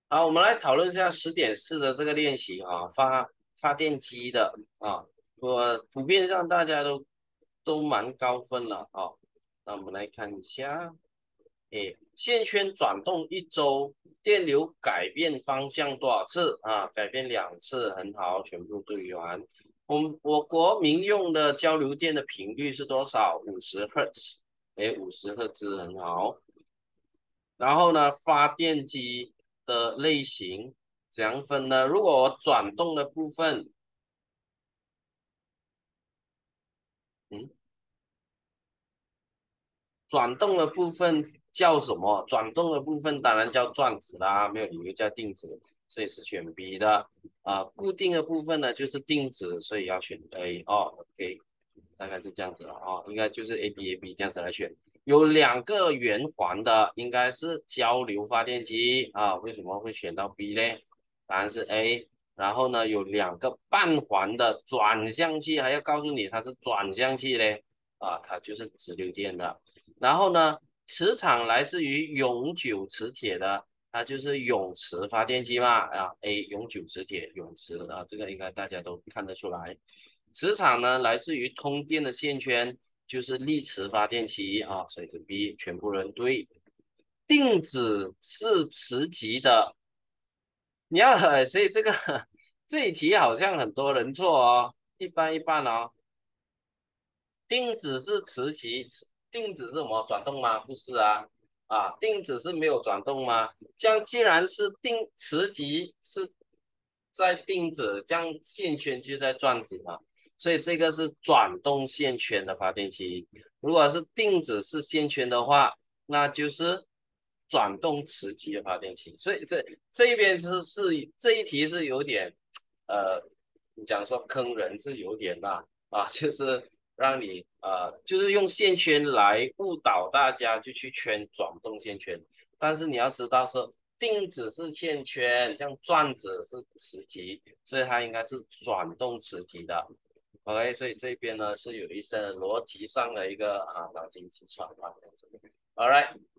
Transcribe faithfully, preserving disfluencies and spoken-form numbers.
好，我们来讨论一下十点四的这个练习啊，发发电机的啊，我普遍上大家都都蛮高分了啊。那我们来看一下，诶，线圈转动一周，电流改变方向多少次啊？改变两次，很好，全部对完。我们我国民用的交流电的频率是多少？五十赫兹，诶，五十赫兹很好。然后呢，发电机的类型怎样分呢？如果我转动的部分，嗯，转动的部分叫什么？转动的部分当然叫转子啦，没有理由叫定子，所以是选 B 的。啊、固定的部分呢就是定子，所以要选 A 哦。OK，大概是这样子了啊、哦，应该就是 A B A B 这样子来选。有两个圆环的应该是交流发电机啊，为什么会选到 B 呢？答案是 A。然后呢，有两个半环的转向器，还要告诉你它是转向器嘞啊，它就是直流电的。然后呢，磁场来自于永久磁铁的，它就是永磁发电机嘛啊，A 永久磁铁永磁啊，这个应该大家都看得出来。磁场呢来自于通电的线圈，就是力磁发电机啊，所以是 B，全部人对。定子是磁极的，你要这这个这一题好像很多人错哦，一般一般哦。定子是磁极，定子是什么？转动吗？不是啊，啊，定子是没有转动吗？这样既然是定磁极是在定子，这样线圈就在转子嘛，所以这个是转动线圈的发电机。如果是定子是线圈的话，那就是转动磁极的发电机。所以这这一边是是这一题是有点呃，你讲说坑人是有点大啊，就是让你呃，就是用线圈来误导大家，就去圈转动线圈。但是你要知道是定子是线圈，这样转子是磁极，所以它应该是转动磁极的。OK，所以这边呢是有一些逻辑上的一个啊脑筋急转弯这样子。All right，